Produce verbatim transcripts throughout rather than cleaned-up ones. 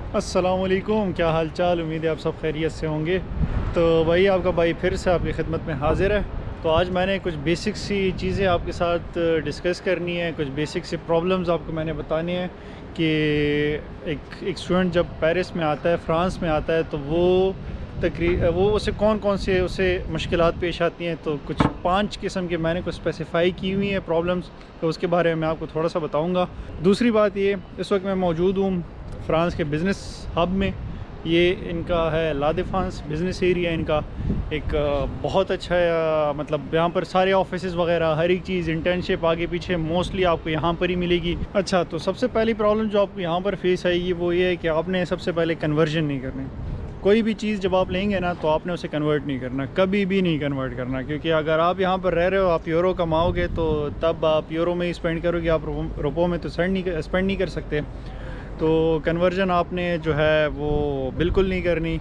अस्सलामुअलैकुम, क्या हाल चाल। उम्मीद है आप सब खैरियत से होंगे। तो भाई आपका भाई फिर से आपकी खिदमत में हाज़िर है। तो आज मैंने कुछ बेसिक सी चीज़ें आपके साथ डिस्कस करनी है, कुछ बेसिक सी प्रॉब्लम्स आपको मैंने बतानी है कि एक एक स्टूडेंट जब पेरिस में आता है, फ़्रांस में आता है, तो वो तकरी वो उसे कौन कौन से उसे मुश्किलात पेश आती हैं। तो कुछ पांच किस्म के मैंने कुछ स्पेसिफ़ाई की हुई हैं प्रॉब्लम्स, तो उसके बारे में मैं आपको थोड़ा सा बताऊँगा। दूसरी बात ये, इस वक्त मैं मौजूद हूँ फ़्रांस के बिज़नेस हब में। ये इनका है ला डिफेंस बिज़नेस एरिया। इनका एक बहुत अच्छा है, मतलब यहाँ पर सारे ऑफिसेज़ वगैरह हर एक चीज़, इंटर्नशिप आगे पीछे मोस्टली आपको यहाँ पर ही मिलेगी। अच्छा, तो सबसे पहली प्रॉब्लम जो आपको यहाँ पर फेस आएगी वो ये है कि आपने सबसे पहले कन्वर्जन नहीं करनी। कोई भी चीज़ जब आप लेंगे ना, तो आपने उसे कन्वर्ट नहीं करना, कभी भी नहीं कन्वर्ट करना। क्योंकि अगर आप यहाँ पर रह रहे हो, आप यूरो कमाओगे, तो तब आप यूरो में ही स्पेंड करोगे, आप रुपयों में तो स्पेंड नहीं स्पेंड नहीं कर सकते। तो कन्वर्जन आपने जो है वो बिल्कुल नहीं करनी,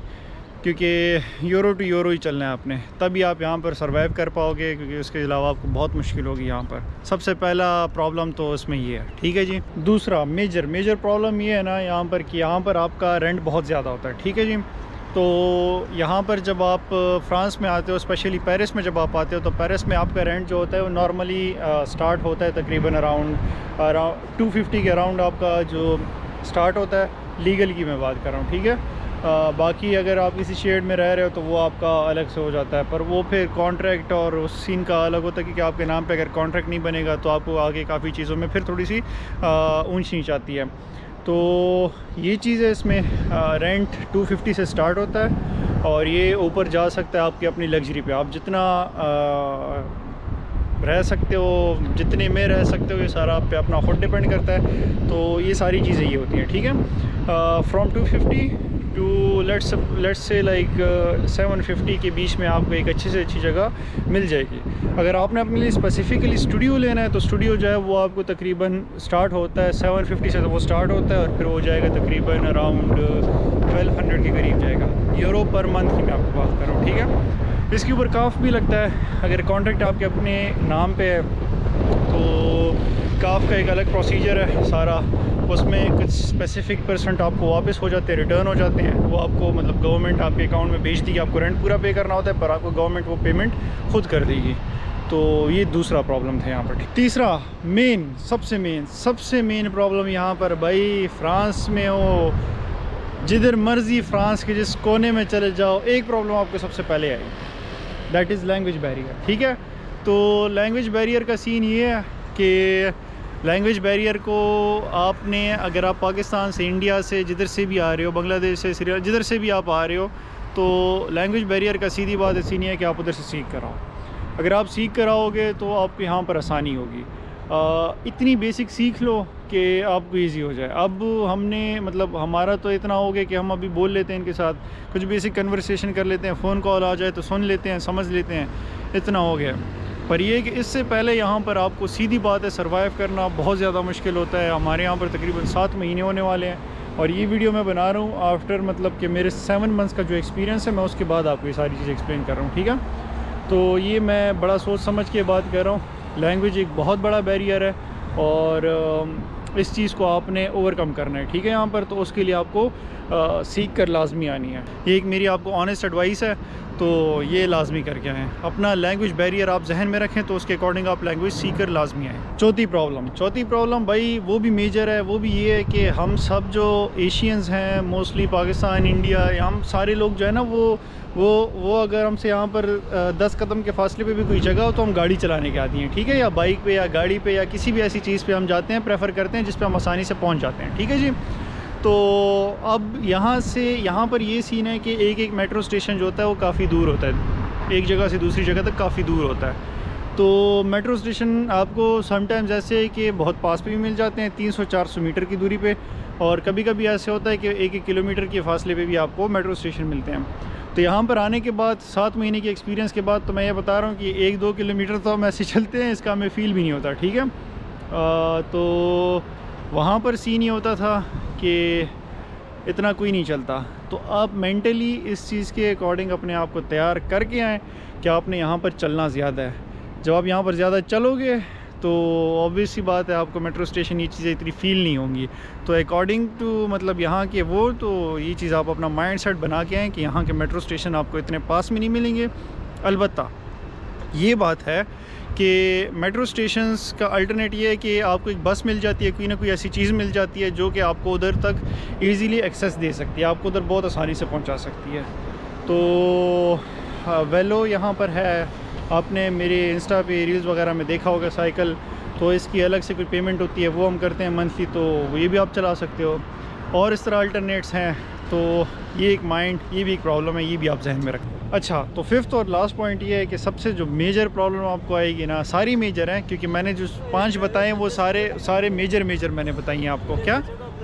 क्योंकि यूरो टू यूरो ही चलना है आपने, तभी आप यहाँ पर सर्वाइव कर पाओगे। क्योंकि उसके अलावा आपको बहुत मुश्किल होगी यहाँ पर। सबसे पहला प्रॉब्लम तो उसमें ये है, ठीक है जी। दूसरा मेजर मेजर प्रॉब्लम ये है ना यहाँ पर कि यहाँ पर आपका रेंट बहुत ज़्यादा होता है, ठीक है जी। तो यहाँ पर जब आप फ्रांस में आते हो, स्पेशली पेरिस में जब आप आते हो, तो पेरिस में आपका रेंट जो होता है वो नॉर्मली स्टार्ट होता है तकरीबन अराउंड अराउंड टू फिफ्टी के अराउंड आपका जो स्टार्ट होता है। लीगल की मैं बात कर रहा हूँ, ठीक है। आ, बाकी अगर आप किसी शेड में रह रहे हो तो वो आपका अलग से हो जाता है, पर वो फिर कॉन्ट्रैक्ट और उस सीन का अलग होता है। क्योंकि आपके नाम पे अगर कॉन्ट्रैक्ट नहीं बनेगा तो आपको आगे काफ़ी चीज़ों में फिर थोड़ी सी ऊंच नीच आती है। तो ये चीज़ है इसमें। रेंट टू फिफ्टी से स्टार्ट होता है और ये ऊपर जा सकता है आपकी अपनी लग्जरी पे। आप जितना आ, रह सकते हो, जितने में रह सकते हो, ये सारा आप पे अपना खुद डिपेंड करता है। तो ये सारी चीज़ें ये होती हैं, ठीक है। From two fifty two let's let's से लाइक सेवन फिफ्टी के बीच में आपको एक अच्छी से अच्छी जगह मिल जाएगी। अगर आपने अपने लिए स्पेसिफिकली स्टूडियो लेना है, तो स्टूडियो जो है वो आपको तकरीबन स्टार्ट होता है सेवन फिफ्टी से, तो वो स्टार्ट होता है और फिर वो जाएगा तकरीबन अराउंड ट्वेल्व हंड्रेड के करीब जाएगा, यूरो पर मंथ की मैं आपको बात कर रहा हूँ, ठीक है। इसके ऊपर काफ़ भी लगता है। अगर कॉन्ट्रैक्ट आपके अपने नाम पे है तो काफ़ का एक अलग प्रोसीजर है सारा। उसमें कुछ स्पेसिफिक परसेंट आपको वापस हो जाते हैं, रिटर्न हो जाते हैं। वो आपको मतलब गवर्नमेंट आपके अकाउंट में भेजती है। आपको रेंट पूरा पे करना होता है, पर आपको गवर्नमेंट वो पेमेंट खुद कर देगी। तो ये दूसरा प्रॉब्लम था यहाँ पर। तीसरा मेन सबसे मेन सबसे मेन प्रॉब्लम यहाँ पर, भाई फ्रांस में हो, जिधर मर्ज़ी फ्रांस के जिस कोने में चले जाओ, एक प्रॉब्लम आपको सबसे पहले आई, दैट इज़ लैंग्वेज बैरियर, ठीक है। तो लैंग्वेज बैरियर का सीन ये है कि लैंग्वेज बैरियर को आपने, अगर आप पाकिस्तान से, इंडिया से, जिधर से भी आ रहे हो, बांग्लादेश से, सीरिया, जिधर से भी आप आ रहे हो, तो लैंग्वेज बैरियर का सीधी बात ऐसी नहीं है कि आप उधर से सीख कर आओ। अगर आप सीख कर आओगे तो आपको यहाँ पर आसानी होगी। आ, इतनी बेसिक सीख लो कि आपको इजी हो जाए। अब हमने मतलब हमारा तो इतना हो गया कि हम अभी बोल लेते हैं इनके साथ, कुछ बेसिक कन्वर्सेशन कर लेते हैं, फ़ोन कॉल आ जाए तो सुन लेते हैं, समझ लेते हैं, इतना हो गया। पर ये कि इससे पहले यहाँ पर आपको सीधी बात है सर्वाइव करना बहुत ज़्यादा मुश्किल होता है। हमारे यहाँ पर तकरीबन सात महीने होने वाले हैं और ये वीडियो मैं बना रहा हूँ आफ्टर मतलब कि मेरे सेवन मंथ्स का जो एक्सपीरियंस है, मैं उसके बाद आपको ये सारी चीज़ें एक्सप्लेन कर रहा हूँ, ठीक है। तो ये मैं बड़ा सोच समझ के बात कर रहा हूँ। लैंग्वेज एक बहुत बड़ा बैरियर है और इस चीज़ को आपने ओवरकम करना है, ठीक है। यहाँ पर तो उसके लिए आपको आ, सीख कर लाजमी आनी है। ये एक मेरी आपको ऑनेस्ट एडवाइस है, तो ये लाजमी करके आएँ। अपना लैंग्वेज बैरियर आप जहन में रखें, तो उसके अकॉर्डिंग आप लैंग्वेज सीख कर लाजमी आएँ। चौथी प्रॉब्लम चौथी प्रॉब्लम भाई वो भी मेजर है। वो भी ये है कि हम सब जो एशियंस हैं, मोस्टली पाकिस्तान, इंडिया, हम सारे लोग जो है ना, वो वो वो अगर हमसे यहाँ पर दस कदम के फासले पे भी कोई जगह हो तो हम गाड़ी चलाने के आती हैं, ठीक है, या बाइक पे या गाड़ी पे या किसी भी ऐसी चीज़ पे हम जाते हैं, प्रेफर करते हैं जिस पे हम आसानी से पहुँच जाते हैं, ठीक है जी। तो अब यहाँ से यहाँ पर ये सीन है कि एक एक मेट्रो स्टेशन जो होता है वो काफ़ी दूर होता है, एक जगह से दूसरी जगह तक काफ़ी दूर होता है। तो मेट्रो स्टेशन आपको समटाइम्स ऐसे है कि बहुत पास पे भी मिल जाते हैं, तीन सौ चार सौ मीटर की दूरी पे, और कभी कभी ऐसे होता है कि एक एक किलोमीटर के फासले पे भी आपको मेट्रो स्टेशन मिलते हैं। तो यहाँ पर आने के बाद, सात महीने के एक्सपीरियंस के बाद, तो मैं ये बता रहा हूँ कि एक दो किलोमीटर तो हम ऐसे चलते हैं, इसका हमें फ़ील भी नहीं होता, ठीक है। आ, तो वहाँ पर सीन ये होता था कि इतना कोई नहीं चलता। तो आप मेंटली इस चीज़ के अकॉर्डिंग अपने आप को तैयार करके आएँ कि आपने यहाँ पर चलना ज़्यादा है। जब आप यहाँ पर ज़्यादा चलोगे तो ऑब्वियस सी बात है आपको मेट्रो स्टेशन ये चीज़ें इतनी फ़ील नहीं होंगी। तो अकॉर्डिंग टू मतलब यहाँ के वो, तो ये चीज़ आप अपना माइंड सेट बना के आएँ कि यहाँ के मेट्रो स्टेशन आपको इतने पास में नहीं मिलेंगे। अलबत्ता ये बात है कि मेट्रो स्टेशंस का अल्टरनेट ये है कि आपको एक बस मिल जाती है, कोई ना कोई ऐसी चीज़ मिल जाती है जो कि आपको उधर तक इजीली एक्सेस दे सकती है, आपको उधर बहुत आसानी से पहुंचा सकती है। तो वेलो यहाँ पर है, आपने मेरे इंस्टा पे रील्स वगैरह में देखा होगा साइकिल, तो इसकी अलग से कोई पेमेंट होती है, वो हम करते हैं मंथली, तो ये भी आप चला सकते हो। और इस तरह अल्टरनेट्स हैं, तो ये एक माइंड, ये भी एक प्रॉब्लम है, ये भी आप जहन में रखें। अच्छा, तो फिफ्थ और लास्ट पॉइंट ये है कि सबसे जो मेजर प्रॉब्लम आपको आएगी ना, सारी मेजर हैं क्योंकि मैंने जो पांच बताए हैं वो सारे सारे मेजर मेजर मैंने बताई हैं आपको। क्या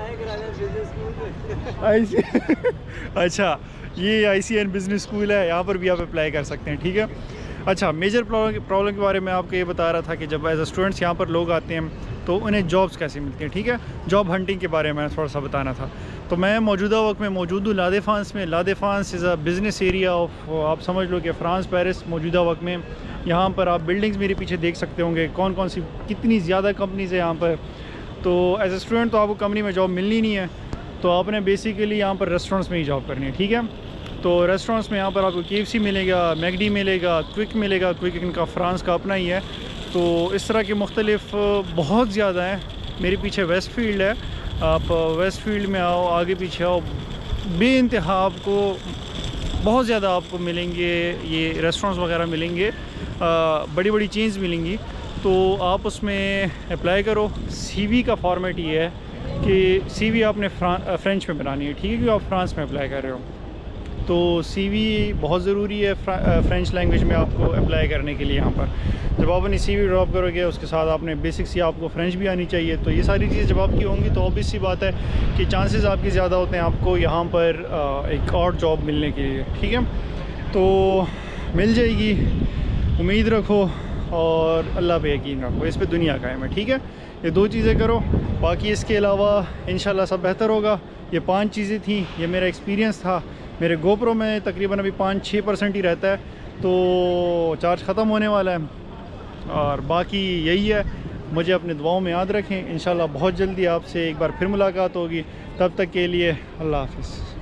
आई सी अच्छा, ये I C N business school है, यहाँ पर भी आप अप्लाई कर सकते हैं, ठीक है। अच्छा, मेजर प्रॉब्लम के बारे में आपको ये बता रहा था कि जब एज ए स्टूडेंट्स यहाँ पर लोग आते हैं तो उन्हें जॉब्स कैसे मिलती हैं, ठीक है। जॉब हंटिंग के बारे में थोड़ा सा बताना था। तो मैं मौजूदा वक्त में मौजूद हूँ लादे फ्रांस में। लादे France is a business area of, आप समझ लो कि फ़्रांस पेरिस मौजूदा वक्त में। यहाँ पर आप बिल्डिंग्स मेरे पीछे देख सकते होंगे, कौन कौन सी कितनी ज़्यादा कंपनीज़ है यहाँ पर। तो एज ए स्टूडेंट तो आपको कंपनी में जॉब मिलनी नहीं है, तो आपने बेसिकली यहाँ पर रेस्टोरेंट्स में ही जॉब करनी है, ठीक है। तो रेस्टोरेंट्स में यहाँ पर आपको के एफ सी मिलेगा, मैकडी मिलेगा, क्विक मिलेगा। क्विक इनका फ्रांस का अपना ही है। तो इस तरह के मुख्तलिफ बहुत ज़्यादा हैं। मेरे पीछे वेस्ट फील्ड है, आप वेस्ट फील्ड में आओ, आगे पीछे आओ, बेइंतहा आपको बहुत ज़्यादा आपको मिलेंगे, ये रेस्टोरेंट्स वगैरह मिलेंगे, बड़ी बड़ी चेन्स मिलेंगी। तो आप उसमें अप्लाई करो। सीवी का फॉर्मेट ये है कि सीवी आपने फ्रेंच में बनानी है, ठीक है, क्योंकि आप फ्रांस में अप्लाई कर रहे हो। तो सीवी बहुत ज़रूरी है फ्रेंच लैंग्वेज में आपको अप्लाई करने के लिए। यहाँ पर जब आप अपनी सीवी ड्रॉप करोगे उसके साथ आपने बेसिक सी आपको फ्रेंच भी आनी चाहिए। तो ये सारी चीज़ें जब आपकी होंगी तो ऑब्वियस सी बात है कि चांसेस आपके ज़्यादा होते हैं आपको यहाँ पर एक और जॉब मिलने के लिए, ठीक है। तो मिल जाएगी, उम्मीद रखो और अल्लाह पे यकीन रखो, इस पे दुनिया कायम है, ठीक है। ये दो चीज़ें करो, बाकी इसके अलावा इंशाल्लाह सब बेहतर होगा। ये पांच चीज़ें थी, ये मेरा एक्सपीरियंस था। मेरे गोप्रो में तकरीबन अभी पाँच छः परसेंट ही रहता है, तो चार्ज ख़त्म होने वाला है। और बाकी यही है, मुझे अपने दुआओं में याद रखें। इंशाल्लाह बहुत जल्दी आपसे एक बार फिर मुलाकात होगी। तब तक के लिए अल्लाह हाफ़िज़।